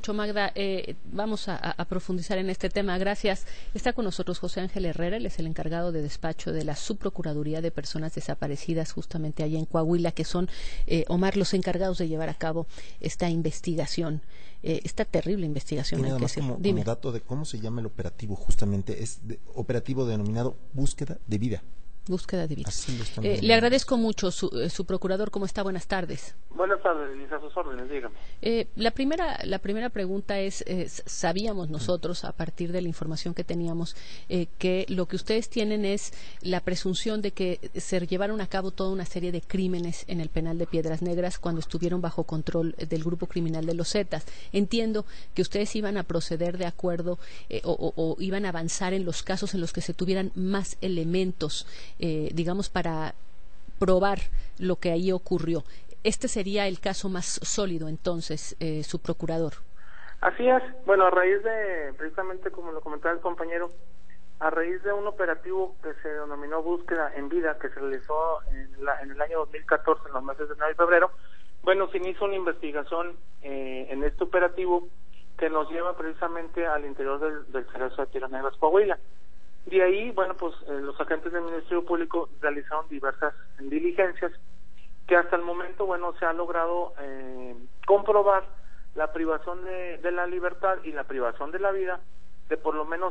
mucho, Magda. Vamos a profundizar en este tema. Gracias. Está con nosotros José Ángel Herrera, él es el encargado de despacho de la Subprocuraduría de Personas Desaparecidas, justamente allá en Coahuila, que son, Omar, los encargados de llevar a cabo esta investigación, esta terrible investigación. Y nada más como dato de cómo se llama el operativo, justamente es operativo denominado Búsqueda de Vida. Búsqueda de vida. Le agradezco mucho, su procurador. ¿Cómo está? Buenas tardes. Buenas tardes, Lisa, a sus órdenes, dígame. La primera pregunta es, sabíamos nosotros, a partir de la información que teníamos, que lo que ustedes tienen es la presunción de que se llevaron a cabo toda una serie de crímenes en el penal de Piedras Negras cuando estuvieron bajo control del grupo criminal de los Zetas. Entiendo que ustedes iban a proceder de acuerdo o iban a avanzar en los casos en los que se tuvieran más elementos, digamos, para probar lo que ahí ocurrió. Este sería el caso más sólido, entonces, su procurador. Así es. Bueno, a raíz de, precisamente como lo comentaba el compañero, a raíz de un operativo que se denominó Búsqueda en Vida, que se realizó en el año 2014, en los meses de enero y febrero, bueno, se inició una investigación en este operativo que nos lleva precisamente al interior del Cerezo de Piedras Negras, Coahuila. De ahí, bueno, pues los agentes del Ministerio Público realizaron diversas diligencias que hasta el momento, bueno, se ha logrado comprobar la privación de la libertad y la privación de la vida de por lo menos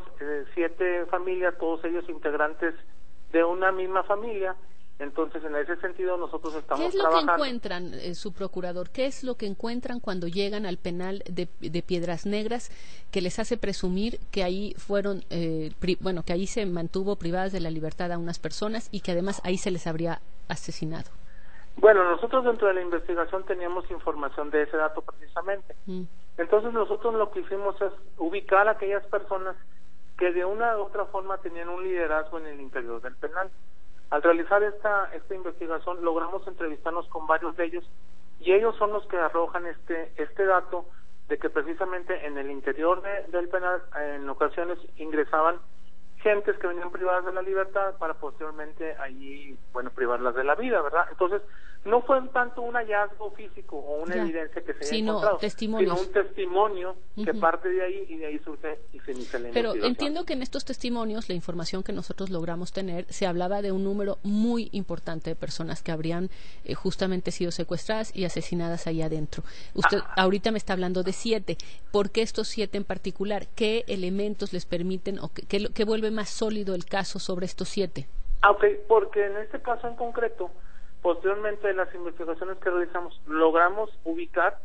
7 familias, todos ellos integrantes de una misma familia. Entonces, en ese sentido, nosotros estamos trabajando. ¿Qué es lo que encuentran, su procurador? ¿Qué es lo que encuentran cuando llegan al penal de Piedras Negras que les hace presumir que ahí fueron, que ahí se mantuvo privadas de la libertad a unas personas y que además ahí se les habría asesinado? Bueno, nosotros dentro de la investigación teníamos información de ese dato precisamente. Entonces, nosotros lo que hicimos es ubicar a aquellas personas que de una u otra forma tenían un liderazgo en el interior del penal. Al realizar esta investigación logramos entrevistarnos con varios de ellos y ellos son los que arrojan este dato de que precisamente en el interior del penal en ocasiones ingresaban gentes que venían privadas de la libertad para posteriormente allí, bueno, privarlas de la vida, ¿verdad? Entonces, no fue tanto un hallazgo físico o una evidencia que se haya encontrado, sino un testimonio que parte de ahí y de ahí surge y se inicia la investigación. Pero entiendo que en estos testimonios, la información que nosotros logramos tener, se hablaba de un número muy importante de personas que habrían justamente sido secuestradas y asesinadas ahí adentro. Usted ahorita me está hablando de 7. ¿Por qué estos 7 en particular? ¿Qué elementos les permiten o qué vuelve más sólido el caso sobre estos 7? Porque en este caso en concreto, posteriormente de las investigaciones que realizamos, logramos ubicar,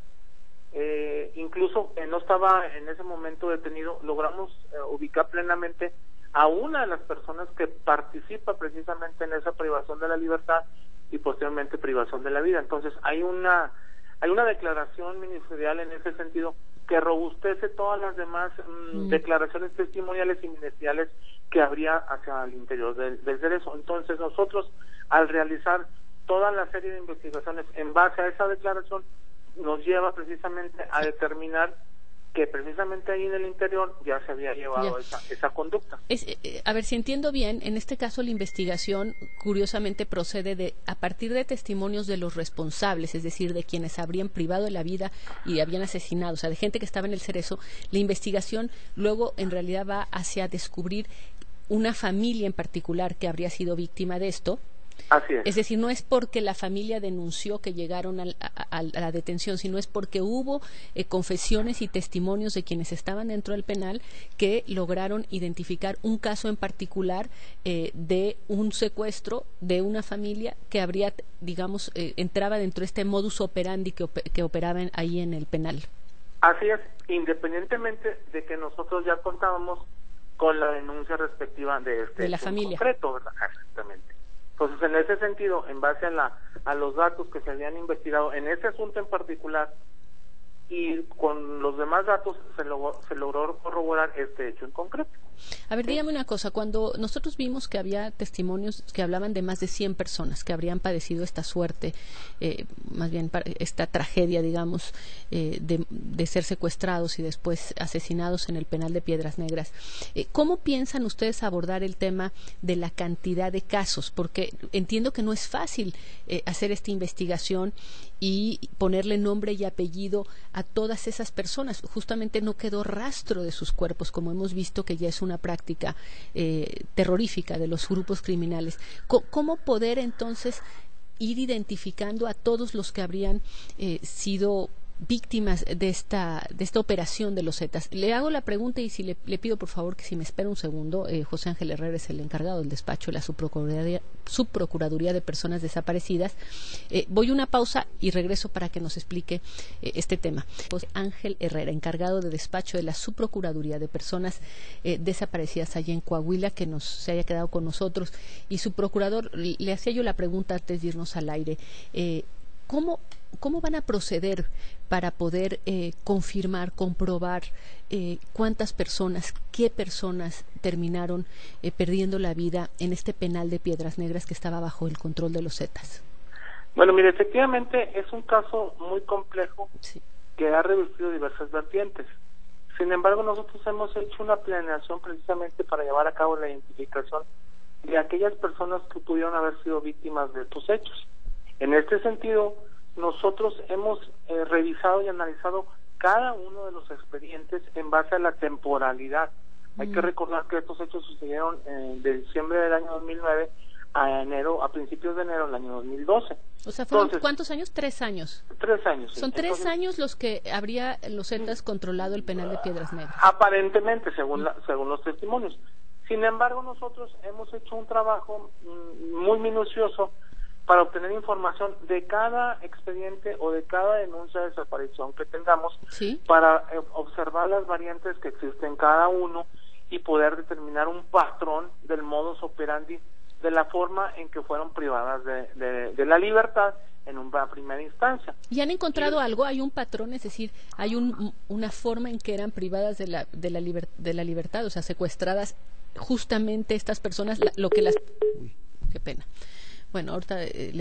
incluso no estaba en ese momento detenido, logramos ubicar plenamente a una de las personas que participa precisamente en esa privación de la libertad y posteriormente privación de la vida. Entonces hay una declaración ministerial en ese sentido que robustece todas las demás declaraciones testimoniales y ministeriales que habría hacia el interior del cerezo. Entonces nosotros, al realizar toda la serie de investigaciones en base a esa declaración, nos lleva precisamente a determinar que precisamente ahí en el interior ya se había llevado esa conducta. A ver, si entiendo bien, en este caso la investigación curiosamente procede a partir de testimonios de los responsables, es decir, de quienes habrían privado de la vida y habían asesinado, o sea, de gente que estaba en el cerezo. La investigación luego en realidad va hacia descubrir una familia en particular que habría sido víctima de esto. Así es. Es decir, no es porque la familia denunció que llegaron a la detención, sino es porque hubo confesiones y testimonios de quienes estaban dentro del penal que lograron identificar un caso en particular de un secuestro de una familia que habría, digamos, entraba dentro de este modus operandi que operaba ahí en el penal. Así es, independientemente de que nosotros ya contábamos con la denuncia respectiva de la familia concreto, ¿verdad? Exactamente. Entonces, en ese sentido, en base a los datos que se habían investigado en ese asunto en particular y con los demás datos se logró corroborar este hecho en concreto. A ver, dígame una cosa, cuando nosotros vimos que había testimonios que hablaban de más de 100 personas que habrían padecido esta suerte, más bien esta tragedia, digamos, de ser secuestrados y después asesinados en el penal de Piedras Negras, ¿cómo piensan ustedes abordar el tema de la cantidad de casos? Porque entiendo que no es fácil hacer esta investigación y ponerle nombre y apellido a todas esas personas. Justamente no quedó rastro de sus cuerpos, como hemos visto que ya es una práctica terrorífica de los grupos criminales. ¿Cómo poder entonces ir identificando a todos los que habrían sido víctimas de esta operación de los Zetas? Le hago la pregunta y si le pido por favor que si me espera un segundo. José Ángel Herrera es el encargado del despacho de la Subprocuraduría de Personas Desaparecidas. Voy a una pausa y regreso para que nos explique este tema. José Ángel Herrera, encargado de despacho de la Subprocuraduría de Personas Desaparecidas allá en Coahuila, que se haya quedado con nosotros. Y su procurador, le hacía yo la pregunta antes de irnos al aire. ¿Cómo van a proceder para poder confirmar, comprobar cuántas personas, qué personas terminaron perdiendo la vida en este penal de Piedras Negras que estaba bajo el control de los Zetas? Bueno, mire, efectivamente es un caso muy complejo, sí, que ha revestido diversas vertientes. Sin embargo, nosotros hemos hecho una planeación precisamente para llevar a cabo la identificación de aquellas personas que pudieron haber sido víctimas de estos hechos. En este sentido, nosotros hemos revisado y analizado cada uno de los expedientes en base a la temporalidad. Hay que recordar que estos hechos sucedieron de diciembre del año 2009 a principios de enero del año 2012. O sea, ¿fueron cuántos años? 3 años. 3 años, sí. Son 3 años los que habría los Zetas controlado el penal de Piedras Negras. Aparentemente, según los testimonios. Sin embargo, nosotros hemos hecho un trabajo muy minucioso para obtener información de cada expediente o de cada denuncia de desaparición que tengamos, ¿sí?, para observar las variantes que existen en cada uno y poder determinar un patrón del modus operandi de la forma en que fueron privadas de la libertad en una primera instancia. ¿Y han encontrado algo? ¿Hay un patrón? Es decir, ¿hay una forma en que eran privadas de la libertad, o sea, secuestradas justamente estas personas, qué pena. Bueno, ahorita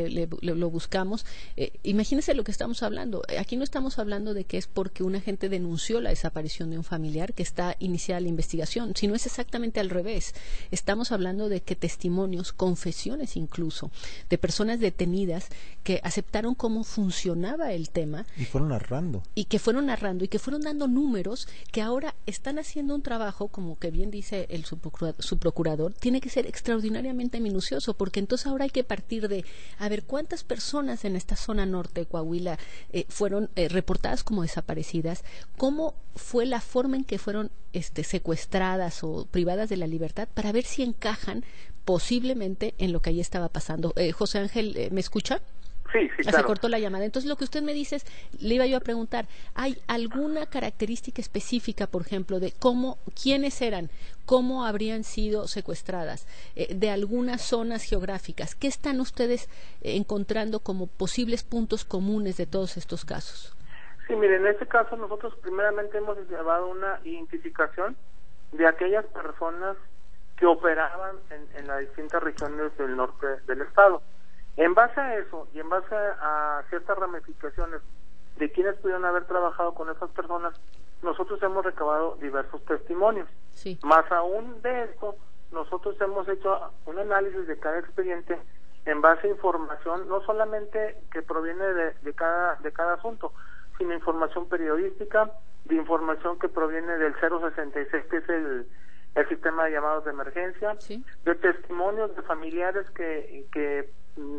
lo buscamos. Imagínense lo que estamos hablando. Aquí no estamos hablando de que es porque un agente denunció la desaparición de un familiar que está iniciada la investigación, sino es exactamente al revés. Estamos hablando de que testimonios, confesiones incluso, de personas detenidas que aceptaron cómo funcionaba el tema. Y fueron narrando. Y que fueron dando números que ahora están haciendo un trabajo, como que bien dice el subprocurador, tiene que ser extraordinariamente minucioso, porque entonces ahora hay que partir de a ver cuántas personas en esta zona norte de Coahuila fueron reportadas como desaparecidas, cómo fue la forma en que fueron secuestradas o privadas de la libertad, para ver si encajan posiblemente en lo que ahí estaba pasando. José Ángel, ¿me escucha? Sí, claro. Se cortó la llamada. Entonces, lo que usted me dice es, le iba yo a preguntar, ¿hay alguna característica específica, por ejemplo, de quiénes eran, cómo habrían sido secuestradas, de algunas zonas geográficas? ¿Qué están ustedes encontrando como posibles puntos comunes de todos estos casos? Sí, mire, en este caso nosotros primeramente hemos llevado una identificación de aquellas personas que operaban en las distintas regiones del norte del estado. En base a eso y en base a ciertas ramificaciones de quienes pudieron haber trabajado con esas personas, nosotros hemos recabado diversos testimonios. Sí. Más aún de esto, nosotros hemos hecho un análisis de cada expediente en base a información, no solamente que proviene de cada asunto, sino información periodística, de información que proviene del 066, que es el sistema de llamados de emergencia, sí, de testimonios de familiares que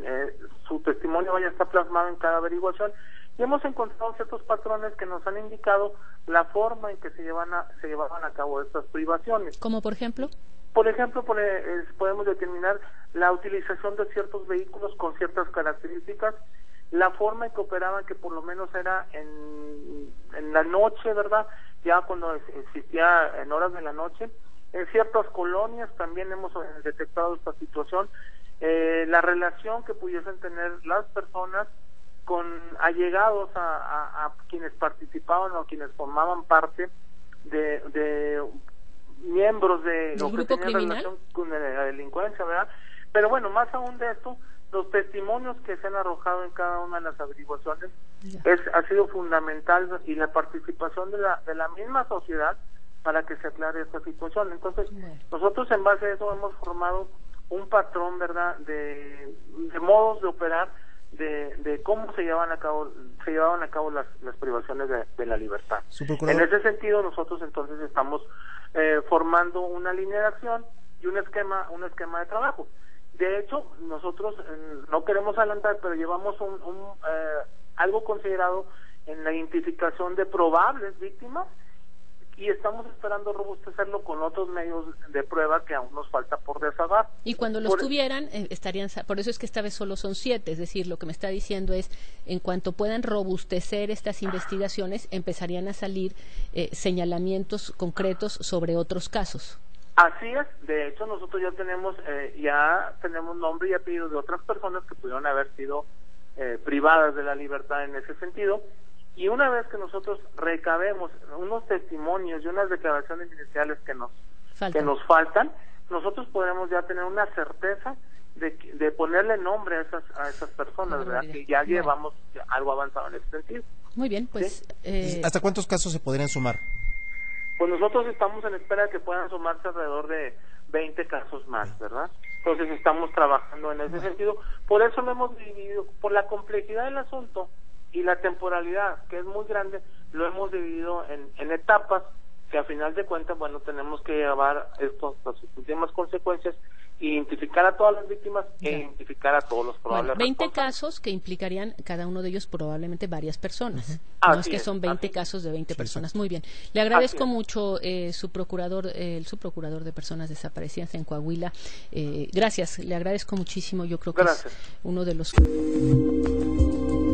su testimonio vaya a estar plasmado en cada averiguación, y hemos encontrado ciertos patrones que nos han indicado la forma en que se llevaban a cabo estas privaciones. ¿Como por ejemplo? Por ejemplo, podemos determinar la utilización de ciertos vehículos con ciertas características, la forma en que operaban, que por lo menos era en la noche, ¿verdad? Ya cuando existía en horas de la noche. En ciertas colonias también hemos detectado esta situación. La relación que pudiesen tener las personas con allegados a quienes participaban o quienes formaban parte de miembros de lo que tenían relación con la delincuencia, ¿verdad? Pero bueno, más aún de esto, los testimonios que se han arrojado en cada una de las averiguaciones ha sido fundamental, y la participación de la misma sociedad para que se aclare esta situación. Entonces, nosotros en base a eso hemos formado un patrón, ¿verdad?, de modos de operar de cómo se llevaban a cabo las privaciones de la libertad. Subprocurador. En ese sentido, nosotros entonces estamos formando una línea de acción y un esquema de trabajo. De hecho, nosotros no queremos adelantar, pero llevamos algo considerado en la identificación de probables víctimas, y estamos esperando robustecerlo con otros medios de prueba que aún nos falta por desahogar. Y cuando los tuvieran, estarían, por eso es que esta vez solo son 7, es decir, lo que me está diciendo es, en cuanto puedan robustecer estas investigaciones, empezarían a salir señalamientos concretos sobre otros casos. Así es, de hecho nosotros ya tenemos nombre y apellido de otras personas que pudieron haber sido privadas de la libertad en ese sentido. Y una vez que nosotros recabemos unos testimonios y unas declaraciones iniciales que nos faltan, nosotros podremos ya tener una certeza de ponerle nombre a esas personas, ¿verdad? Que ya llevamos algo avanzado en ese sentido. Muy bien, pues... ¿Sí? ¿Hasta cuántos casos se podrían sumar? Pues nosotros estamos en espera de que puedan sumarse alrededor de 20 casos más, ¿verdad? Entonces estamos trabajando en ese sentido. Por eso lo hemos dividido, por la complejidad del asunto y la temporalidad, que es muy grande, lo hemos dividido en etapas que a final de cuentas, bueno, tenemos que llevar esto a sus últimas consecuencias, identificar a todas las víctimas e identificar a todos los probables 20 casos que implicarían cada uno de ellos probablemente varias personas. No es que son 20 casos de 20 personas. Muy bien. Le agradezco mucho el subprocurador de personas desaparecidas en Coahuila. Gracias, le agradezco muchísimo. Yo creo que es uno de los